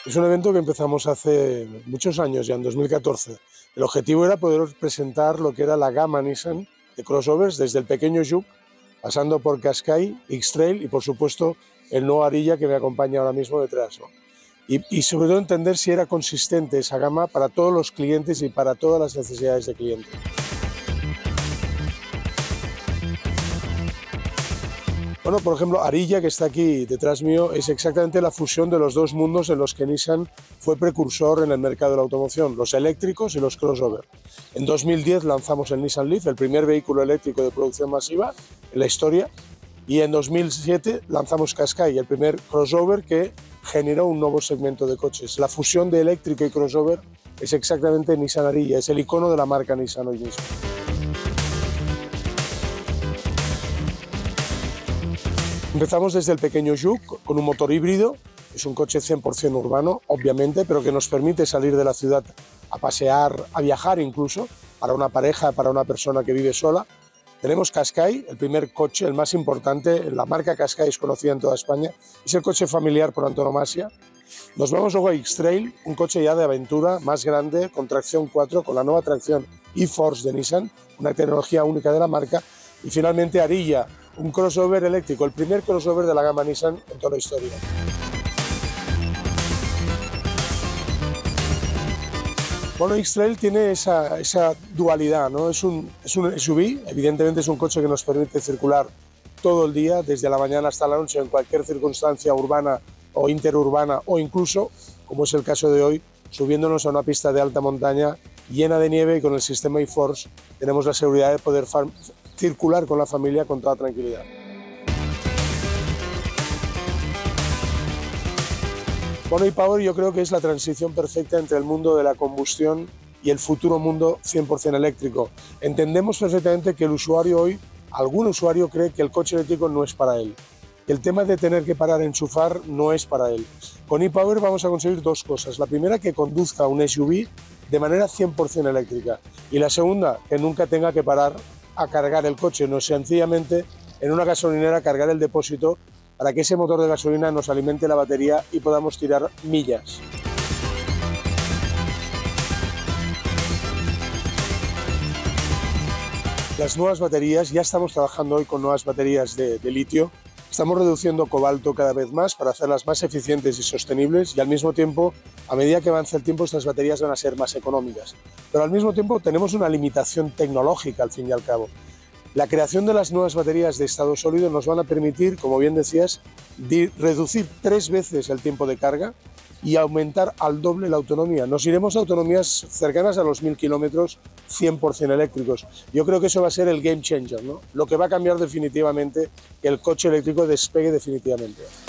Es un evento que empezamos hace muchos años, ya en 2014. El objetivo era poder presentar lo que era la gama Nissan de crossovers, desde el pequeño Juke, pasando por Qashqai, X-Trail y, por supuesto, el nuevo Ariya que me acompaña ahora mismo detrás, ¿no? Y sobre todo entender si era consistente esa gama para todos los clientes y para todas las necesidades de cliente. Bueno, por ejemplo, Ariya, que está aquí detrás mío, es exactamente la fusión de los dos mundos en los que Nissan fue precursor en el mercado de la automoción, los eléctricos y los crossover. En 2010 lanzamos el Nissan Leaf, el primer vehículo eléctrico de producción masiva en la historia, y en 2007 lanzamos Qashqai, el primer crossover que generó un nuevo segmento de coches. La fusión de eléctrico y crossover es exactamente Nissan Ariya, es el icono de la marca Nissan hoy mismo. Empezamos desde el pequeño Juke con un motor híbrido, es un coche 100% urbano, obviamente, pero que nos permite salir de la ciudad a pasear, a viajar incluso, para una pareja, para una persona que vive sola. Tenemos Qashqai, el primer coche, el más importante, la marca Qashqai es conocida en toda España, es el coche familiar por antonomasia. Nos vamos luego a X-Trail, un coche ya de aventura, más grande, con tracción 4, con la nueva tracción e-Force de Nissan, una tecnología única de la marca. Y finalmente Ariya, un crossover eléctrico, el primer crossover de la gama Nissan en toda la historia. Bueno, X-Trail tiene esa dualidad, ¿no? Es un SUV, evidentemente es un coche que nos permite circular todo el día, desde la mañana hasta la noche, en cualquier circunstancia urbana o interurbana, o incluso, como es el caso de hoy, subiéndonos a una pista de alta montaña llena de nieve y con el sistema e-Force tenemos la seguridad de poder circular con la familia con toda tranquilidad. Bueno, e-Power yo creo que es la transición perfecta entre el mundo de la combustión y el futuro mundo 100% eléctrico. Entendemos perfectamente que el usuario hoy, algún usuario cree que el coche eléctrico no es para él, que el tema de tener que parar a enchufar no es para él. Con e-Power vamos a conseguir dos cosas. La primera, que conduzca un SUV de manera 100% eléctrica, y la segunda, que nunca tenga que parar a cargar el coche, no sencillamente en una gasolinera cargar el depósito para que ese motor de gasolina nos alimente la batería y podamos tirar millas. Las nuevas baterías, ya estamos trabajando hoy con nuevas baterías de litio. Estamos reduciendo cobalto cada vez más para hacerlas más eficientes y sostenibles, y al mismo tiempo, a medida que avance el tiempo, estas baterías van a ser más económicas. Pero al mismo tiempo tenemos una limitación tecnológica al fin y al cabo. La creación de las nuevas baterías de estado sólido nos van a permitir, como bien decías, reducir 3 veces el tiempo de carga y aumentar al doble la autonomía. Nos iremos a autonomías cercanas a los 1000 kilómetros 100% eléctricos. Yo creo que eso va a ser el game changer, ¿no? Lo que va a cambiar definitivamente que el coche eléctrico despegue definitivamente.